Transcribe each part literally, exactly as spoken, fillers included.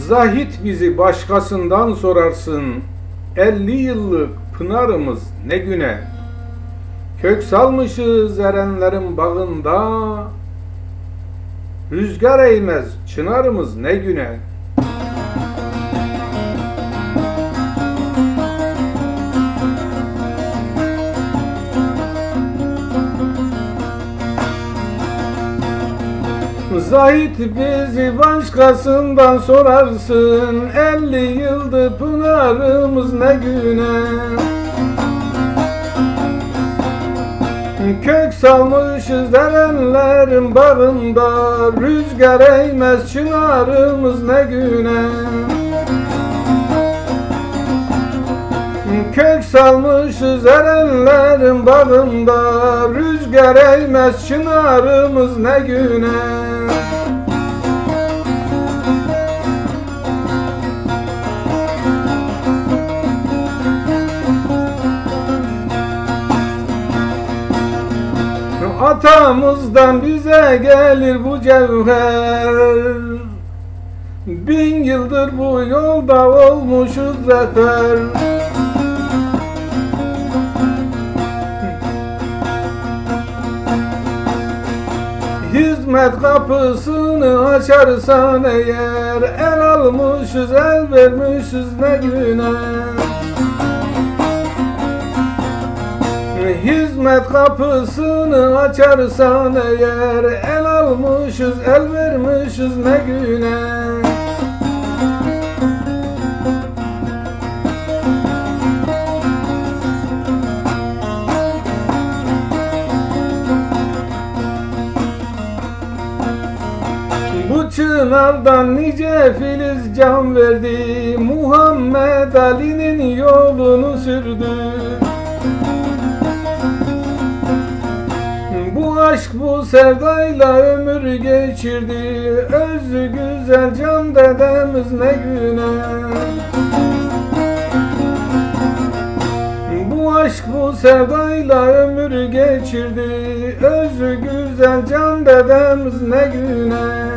Zahit bizi başkasından sorarsın, elli yıllık pınarımız ne güne. Kök salmışız erenlerin bağında, rüzgar eğmez çınarımız ne güne. Zahit bizi başkasından sorarsın, elli yıldır pınarımız ne güne. Kök salmışız erenlerin bağında, rüzgar eğmez çınarımız ne güne. Kök salmışız erenlerin bağında, rüzgar eğmez çınarımız ne güne. Atamızdan bize gelir bu cevher, bin yıldır bu yolda olmuşuz zafer. Hizmet kapısını açarsan eğer, el almışız el vermişiz ne güne. Hizmet kapısını açarsan eğer, el almışız el vermişiz ne güne. Bu çınardan nice filiz can verdi, Muhammed Ali'nin yolunu sürdü. Bu aşk bu sevdayla ömür geçirdi, özü güzel can dedemiz ne güne. Bu aşk bu sevdayla ömür geçirdi, özü güzel can dedemiz ne güne.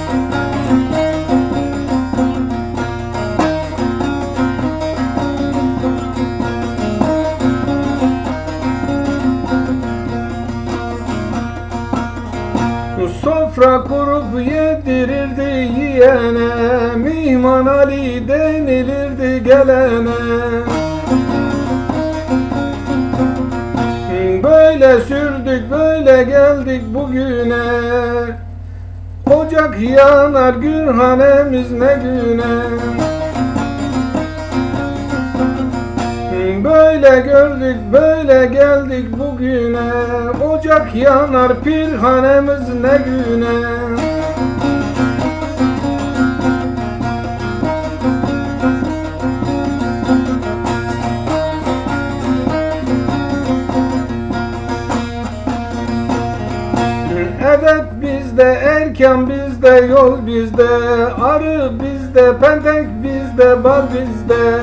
Sofra kurup yedirirdi yiyene, Mihman Ali denilirdi gelene. Böyle sürdük böyle geldik bugüne, ocak yanar gülhanemiz ne güne. Böyle gördük böyle geldik bugüne, ocak yanar pirhanemiz ne güne. Edep bizde, erken bizde, yol bizde, arı bizde, pentek bizde, bal bizde.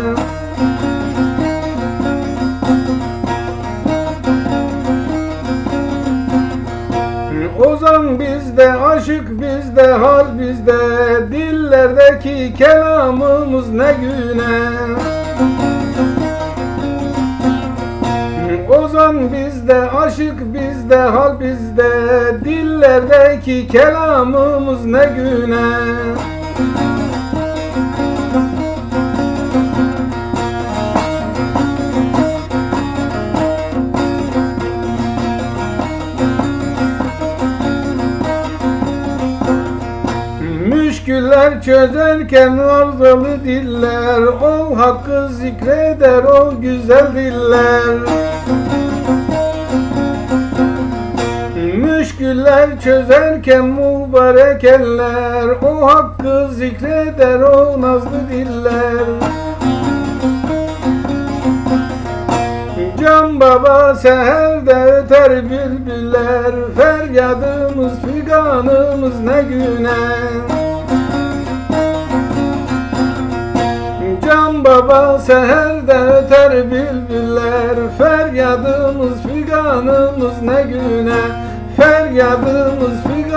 Ozan bizde, aşık bizde, hal bizde, dillerdeki kelamımız ne güne. Ozan bizde, aşık bizde, hal bizde, dillerdeki kelamımız ne güne. Müşküller çözerken arızalı diller, ol hakkı zikreder ol güzel diller. Müşküller çözerken mübarek eller, o hakkı zikreder o nazlı diller. Can baba seherde öter bülbüller, feryadımız figanımız ne güne. Can baba seherde öter bülbüller, feryadımız figanımız ne güne. Feryadımız figanımız